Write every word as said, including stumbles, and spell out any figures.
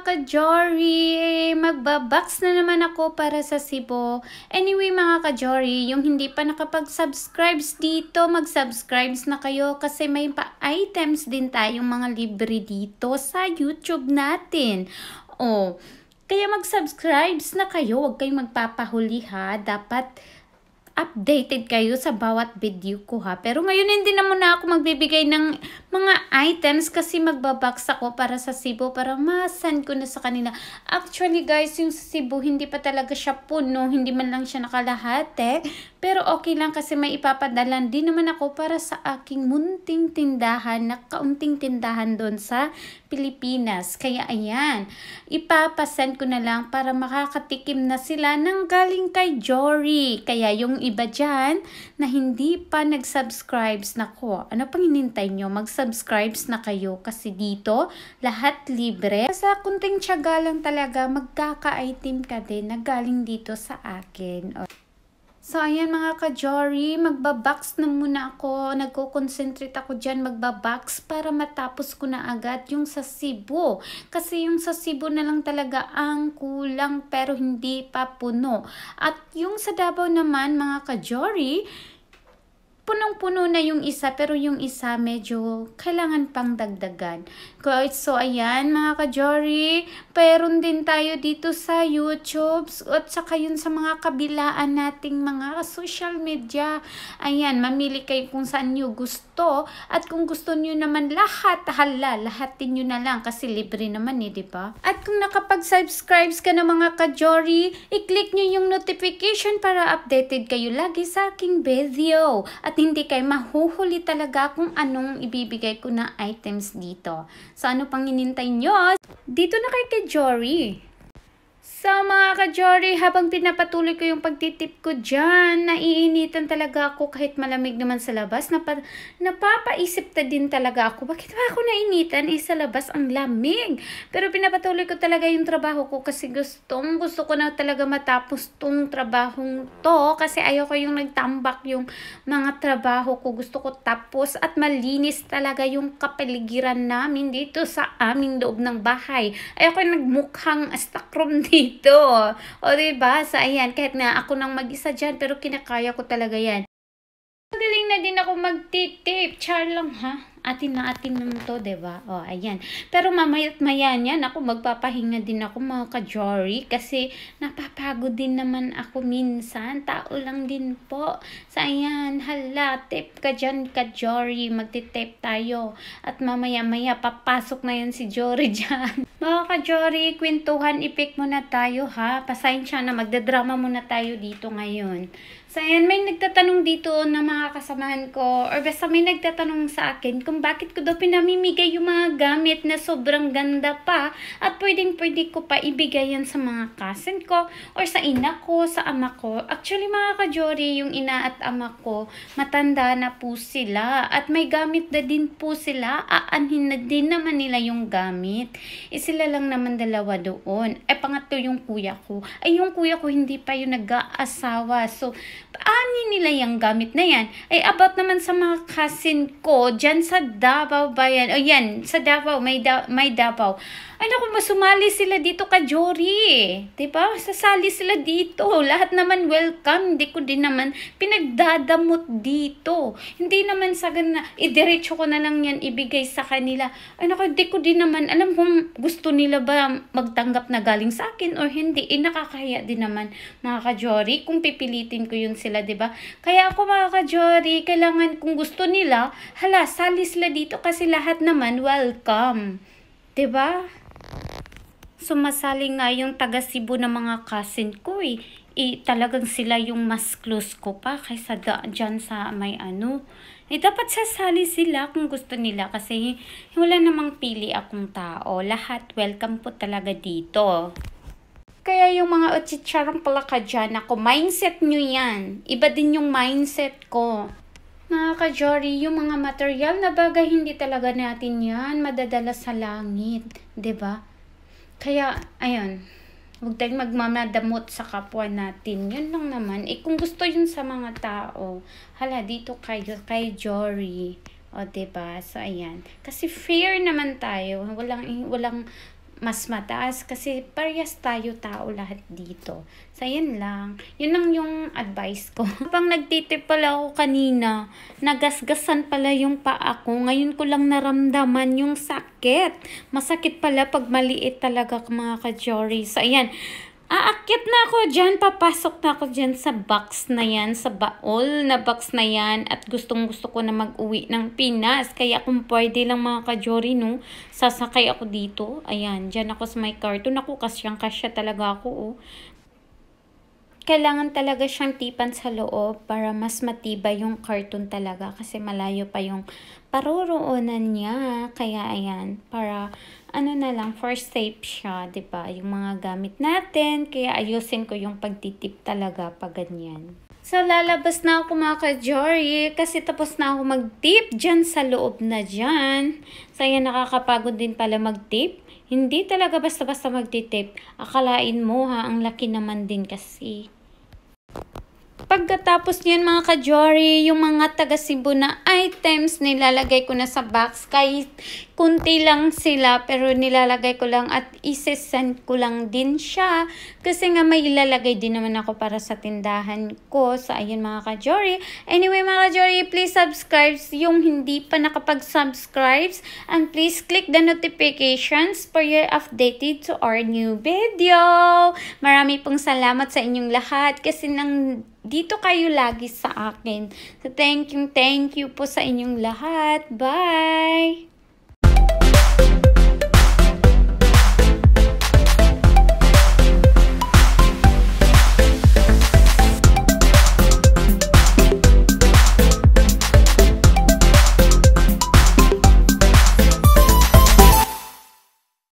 ka-Jory! Magbabox na naman ako para sa Cebu. Anyway mga ka-Jory, yung hindi pa nakapag-subscribes dito, mag-subscribes na kayo kasi may pa-items din tayong mga libre dito sa YouTube natin. Oh, kaya mag-subscribes na kayo, huwag kayong magpapahuli ha. Dapat updated kayo sa bawat video ko ha. Pero ngayon hindi na muna ako magbibigay ng mga items kasi magbabox ako para sa Cebu para ma-send ko na sa kanila. Actually guys, yung sa Cebu hindi pa talaga siya puno, hindi man lang siya nakalahati. Pero okay lang kasi may ipapadalan din naman ako para sa aking munting tindahan na kaunting tindahan doon sa Pilipinas. Kaya ayan, ipapasend ko na lang para makakatikim na sila ng galing kay Jory. Kaya yung iba dyan na hindi pa nag-subscribes, nako, ano pang hinintay nyo? Mag-subscribes na kayo kasi dito lahat libre. Sa kunting tiyaga lang talaga, magkaka-item ka din na galing dito sa akin. So, ayan mga ka-Jory, magbabox na muna ako. Nagko-concentrate ako dyan magbabox para matapos ko na agad yung sa Cebu. Kasi yung sa Cebu na lang talaga ang kulang pero hindi pa puno. At yung sa Davao naman mga ka-Jory, punong-puno na yung isa pero yung isa medyo kailangan pang dagdagan. So ayan mga ka-Jory, peron din tayo dito sa YouTube at saka yun sa mga kabilaan nating mga social media. Ayan, mamili kayo kung saan nyo gusto at kung gusto nyo naman lahat, hala, lahatin nyo na lang kasi libre naman eh, di ba? At kung nakapag-subscribes ka na mga ka-Jory, i-click nyo yung notification para updated kayo lagi sa aking video. At hindi kayo mahuhuli talaga kung anong ibibigay ko na items dito. So, ano pang hinintay nyo? Dito na kay ka-Jory. So, mga ka-Jory, habang pinapatuloy ko yung pagtitip ko dyan, naiinitan talaga ako kahit malamig naman sa labas. Napa, napapaisip na din talaga ako, bakit ba ako nainitan? Eh, sa labas ang lamig. Pero pinapatuloy ko talaga yung trabaho ko kasi gustong, gusto ko na talaga matapos tong trabahong to. Kasi ayoko yung nagtambak yung mga trabaho ko. Gusto ko tapos at malinis talaga yung kapaligiran namin dito sa aming loob ng bahay. Ayoko yung nagmukhang stockroom dito. Ito. O, diba? So, ayan. Kahit nga ako nang mag-isa dyan, pero kinakaya ko talaga yan. Magaling na din ako magtitip. Char lang, ha? Atin na atin naman to, diba? O, ayan. Pero mamaya't maya niyan, ako magpapahinga din ako mga ka-Jory kasi napapagod din naman ako minsan. Tao lang din po. So, ayan. Hala, tip ka dyan ka-Jory. Magtitip tayo. At mamaya-maya, papasok na yan si Jory dyan. Mga ka-Jory, kwentuhan, ipik muna tayo ha. Pasensya na, magdadrama muna tayo dito ngayon. So, ayan, may nagtatanong dito na mga kasamahan ko, or basta may nagtatanong sa akin kung bakit ko daw pinamimigay yung mga gamit na sobrang ganda pa at pwedeng-pwede ko pa ibigay yan sa mga cousin ko or sa ina ko, sa ama ko. Actually, mga ka-Jory, yung ina at ama ko, matanda na po sila at may gamit na din po sila. Aanhin na din naman nila yung gamit. E sila lang naman dalawa doon. E pangatlo yung kuya ko. Ay, yung kuya ko hindi pa yung nag-aasawa. So, ani nila yung gamit na yan. Ay, about naman sa mga cousin ko, dyan sa Davao ba yan? O yan, sa Davao, may, da may Davao. Ay, naku, masumali sila dito ka-Jory. Diba? Sasali sila dito. Lahat naman welcome. Hindi ko din naman pinagdadamot dito. Hindi naman sa gana, idiretso ko na lang yan ibigay sa kanila. Ay, naku, hindi ko din naman alam kung gusto nila ba magtanggap na galing sa akin or hindi. Eh, nakakaya din naman mga ka-Jory kung pipilitin ko yun sila, diba? Kaya ako mga ka-Jory, kailangan kung gusto nila, hala, sali sila dito kasi lahat naman welcome. Diba? Sumasali nga yung taga Cebu na mga cousin ko eh. Eh, talagang sila yung mas close ko pa kaysa da, dyan sa may ano. Eh, dapat sasali sila kung gusto nila kasi wala namang pili akong tao. Lahat welcome po talaga dito. Kaya yung mga otsitsarang pala ka dyan, ako, mindset nyo yan. Iba din yung mindset ko. Mga ka-Jory, yung mga material na bagay, hindi talaga natin yan madadala sa langit. Diba? Kaya, ayun, huwag tayong magmamadamot sa kapwa natin. Yun lang naman. Eh, kung gusto yun sa mga tao, hala, dito kayo, kay Jory. O, diba? So, ayan. Kasi fair naman tayo. Walang, walang, mas mataas kasi parehas tayo tao lahat dito. So, yun lang. Yun lang yung advice ko. Habang nagtitip pala ako kanina, nagasgasan pala yung paa ko. Ngayon ko lang naramdaman yung sakit. Masakit pala pag maliit talaga mga ka-Jory. So, ayan. Aakyat na ako dyan, papasok na ako dyan sa box na yan, sa baol na box na yan, at gustong gusto ko na mag-uwi ng Pinas. Kaya kung pwede lang mga ka-Jory, no, sasakay ako dito. Ayan, dyan ako sa may carton. Ako, kasyang-kasya talaga ako, oh. Kailangan talaga siyang tipan sa loob para mas matibay yung carton talaga kasi malayo pa yung paruroonan niya. Kaya ayan, para ano na lang, for safe siya, 'di ba? Yung mga gamit natin, kaya ayusin ko yung pagtitip talaga pag ganyan. So, lalabas na ako mga ka-Jory kasi tapos na ako mag-tip dyan sa loob na dyan. So, ayan, nakakapagod din pala mag-tip. Hindi talaga basta-basta mag-tip. Akalain mo ha, ang laki naman din kasi. Pagkatapos niyan mga ka-Jory, yung mga taga Cebu na items, nilalagay ko na sa box. Kahit kunti lang sila, pero nilalagay ko lang at isesend ko lang din siya. Kasi nga may ilalagay din naman ako para sa tindahan ko. So, ayun mga ka-Jory. Anyway mga ka-Jory, please subscribe yung hindi pa nakapag-subscribe. And please click the notifications for your updated to our new video. Marami pong salamat sa inyong lahat kasi nang dito kayo lagi sa akin. So, thank you, thank you po sa inyong lahat. Bye!